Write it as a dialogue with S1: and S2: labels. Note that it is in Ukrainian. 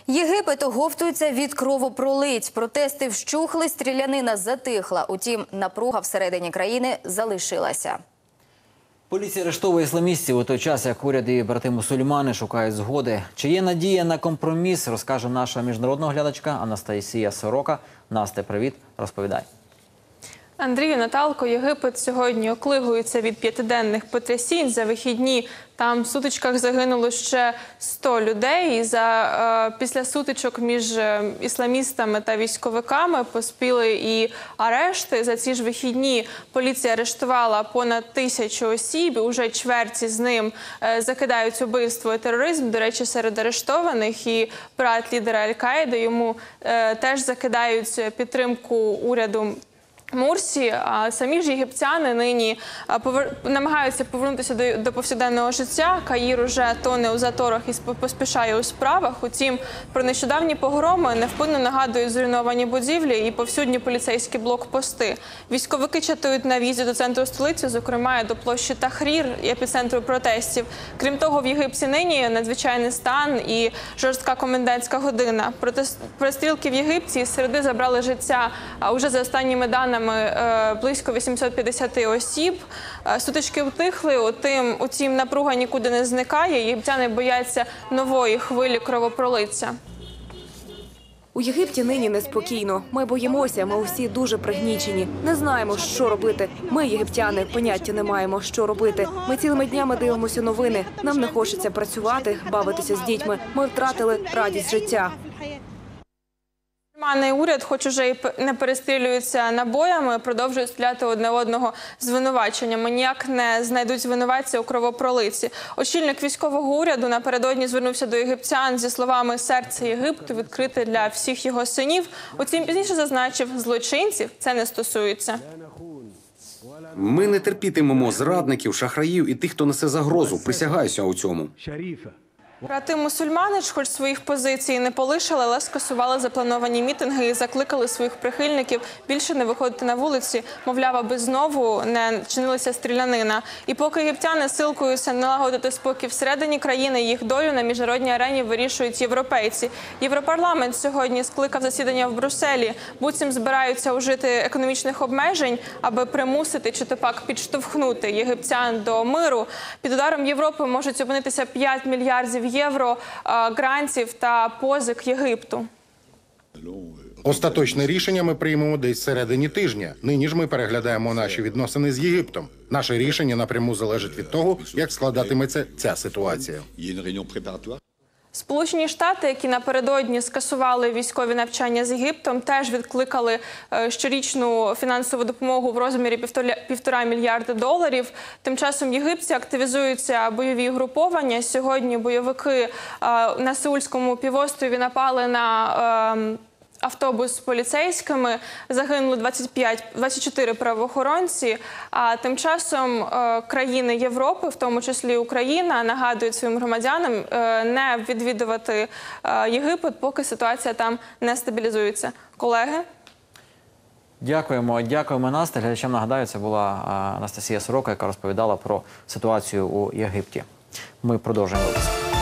S1: Єгипет оговтується від кровопролить. Протести вщухли, стрілянина затихла. Утім, напруга всередині країни залишилася.
S2: Поліція арештовує ісламістів у той час, як уряд і брати-мусульмани шукають згоди. Чи є надія на компроміс, розкаже наша міжнародна оглядачка Анастасія Сорока. Насте, привіт, розповідай.
S3: Андрію, Наталко, Єгипет сьогодні оклигується від п'ятиденних потрясінь. За вихідні там в сутичках загинуло ще 100 людей. І після сутичок між ісламістами та військовиками поспіли і арешти. За ці ж вихідні поліція арештувала понад 1000 осіб. Уже чверті з ним закидають убивство і тероризм. До речі, серед арештованих і брат лідера Аль-Каїди. Йому теж закидають підтримку уряду Мурсі, а самі ж єгиптяни нині намагаються повернутися до повсякденного життя. Каїр уже тоне у заторах і поспішає у справах. Утім, про нещодавні погроми невпинно нагадують зруйновані будівлі і повсюдні поліцейські блокпости. Військовики чатують на в'їзді до центру столиці, зокрема і до площі Тахрір, епіцентру протестів. Крім того, в Єгипті нині надзвичайний стан і жорстка комендантська година. Перестрілки в Єгипті з середи забрали життя, уже за останніми даними, близько 850 осіб. Сутички втихли, утім напруга нікуди не зникає. Єгиптяни бояться нової хвилі кровопролиття.
S4: У Єгипті нині неспокійно. Ми боїмося, ми усі дуже пригнічені. Не знаємо, що робити. Ми, єгиптяни, поняття не маємо, що робити. Ми цілими днями дивимося новини. Нам не хочеться працювати, бавитися з дітьми. Ми втратили радість життя.
S3: Уряд, хоч уже і не перестрілюються набоями, продовжують стріляти одне одного звинуваченнями. Ніяк не знайдуть винуватця у кровопролитті. Очільник військового уряду напередодні звернувся до єгиптян зі словами «серце Єгипту відкрите для всіх його синів». Утім, пізніше зазначив, злочинців це не стосується.
S5: Ми не терпітимемо зрадників, шахраїв і тих, хто несе загрозу. Присягаюся у цьому.
S3: Брати-мусульмани ж хоч своїх позицій не полишили, але скасували заплановані мітинги і закликали своїх прихильників більше не виходити на вулиці, мовляв, аби знову не чинилася стрілянина. І поки єгиптяни силкуються налагодити спокій всередині країни, їх долю на міжнародній арені вирішують європейці. Європарламент сьогодні скликав засідання в Брюсселі. Буцім збираються ужити економічних обмежень, аби примусити чи то пак підштовхнути єгиптян до миру. Під ударом Європи можуть опинитися 5 мільярдів євро грантів та позик Єгипту.
S6: Остаточне рішення ми приймемо десь всередині тижня. Нині ж ми переглядаємо наші відносини з Єгиптом. Наше рішення напряму залежить від того, як складатиметься ця ситуація.
S3: Сполучені Штати, які напередодні скасували військові навчання з Єгиптом, теж відкликали щорічну фінансову допомогу в розмірі $1,5 мільярда. Тим часом єгипті активізуються бойові угруповання. Сьогодні бойовики на Сеульському півострові напали на автобус з поліцейськими, загинули 24 правоохоронці. А тим часом країни Європи, в тому числі Україна, нагадують своїм громадянам не відвідувати Єгипет, поки ситуація там не стабілізується. Колеги?
S2: Дякуємо, Насте. Глядачам нагадаю, це була Анастасія Сорока, яка розповідала про ситуацію у Єгипті. Ми продовжуємо випуск.